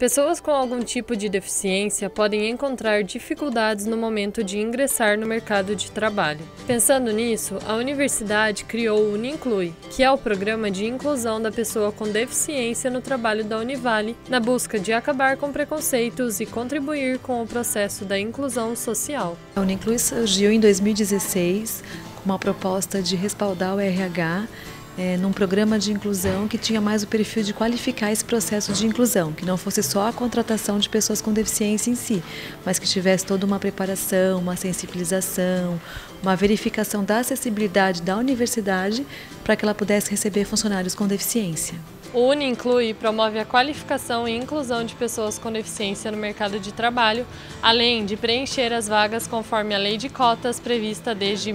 Pessoas com algum tipo de deficiência podem encontrar dificuldades no momento de ingressar no mercado de trabalho. Pensando nisso, a universidade criou o Uninclui, que é o programa de inclusão da pessoa com deficiência no trabalho da Univale, na busca de acabar com preconceitos e contribuir com o processo da inclusão social. A Uninclui surgiu em 2016 com uma proposta de respaldar o RH num programa de inclusão que tinha mais o perfil de qualificar esse processo de inclusão, que não fosse só a contratação de pessoas com deficiência em si, mas que tivesse toda uma preparação, uma sensibilização, uma verificação da acessibilidade da universidade para que ela pudesse receber funcionários com deficiência. O Uninclui promove a qualificação e inclusão de pessoas com deficiência no mercado de trabalho, além de preencher as vagas conforme a lei de cotas prevista desde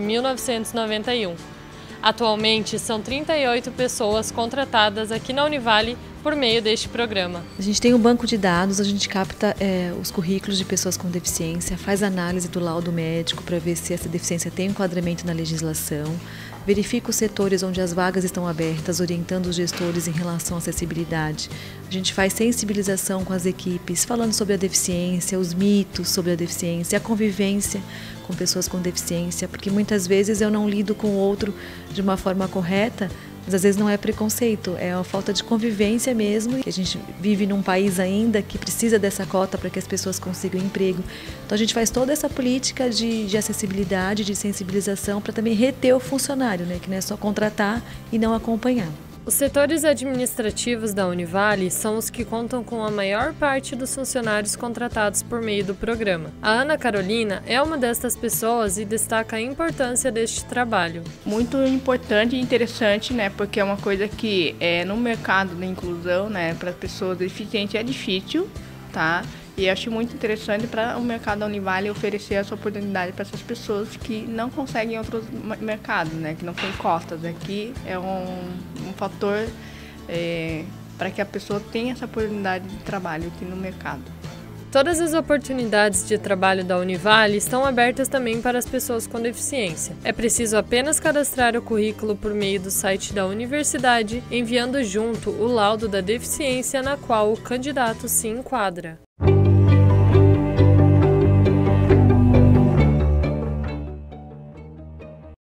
1991. Atualmente, são 38 pessoas contratadas aqui na Univale por meio deste programa. A gente tem um banco de dados, a gente capta os currículos de pessoas com deficiência, faz análise do laudo médico para ver se essa deficiência tem enquadramento na legislação, verifica os setores onde as vagas estão abertas, orientando os gestores em relação à acessibilidade. A gente faz sensibilização com as equipes, falando sobre a deficiência, os mitos sobre a deficiência, a convivência com pessoas com deficiência, porque muitas vezes eu não lido com o outro de uma forma correta, mas às vezes não é preconceito, é uma falta de convivência mesmo. A gente vive num país ainda que precisa dessa cota para que as pessoas consigam emprego. Então a gente faz toda essa política de acessibilidade, de sensibilização para também reter o funcionário, né? Que não é só contratar e não acompanhar. Os setores administrativos da Univale são os que contam com a maior parte dos funcionários contratados por meio do programa. A Ana Carolina é uma destas pessoas e destaca a importância deste trabalho. Muito importante e interessante, né? Porque é uma coisa que no mercado da inclusão, né, para pessoas deficientes é difícil, tá? E acho muito interessante para o mercado da Univale oferecer essa oportunidade para essas pessoas que não conseguem em outros mercados, né? Que não tem cotas. Aqui é um fator para que a pessoa tenha essa oportunidade de trabalho aqui no mercado. Todas as oportunidades de trabalho da Univale estão abertas também para as pessoas com deficiência. É preciso apenas cadastrar o currículo por meio do site da universidade, enviando junto o laudo da deficiência na qual o candidato se enquadra.